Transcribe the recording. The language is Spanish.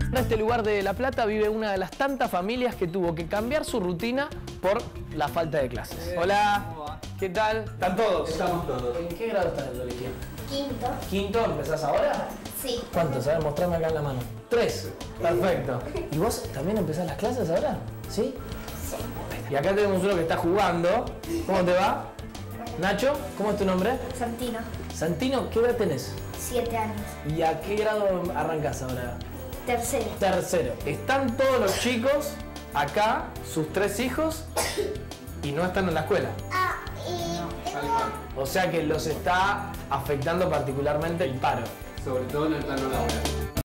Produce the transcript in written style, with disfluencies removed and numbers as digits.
En este lugar de La Plata vive una de las tantas familias que tuvo que cambiar su rutina por la falta de clases. Hola, ¿qué tal? ¿Están todos? Estamos todos. ¿En qué grado estás en el colegio? Quinto. ¿Quinto? ¿Empezás ahora? Sí. ¿Cuántos? A ver, mostrame acá en la mano. 3. Perfecto. ¿Y vos también empezás las clases ahora? ¿Sí? Sí. Y acá tenemos uno que está jugando. ¿Cómo te va? Nacho, ¿cómo es tu nombre? Santino. Santino, ¿qué edad tenés? 7 años. ¿Y a qué grado arrancás ahora? Tercero. Tercero. Están todos los chicos acá, sus 3 hijos, y no están en la escuela. O sea que los está afectando particularmente el paro. Sobre todo en el plano laboral.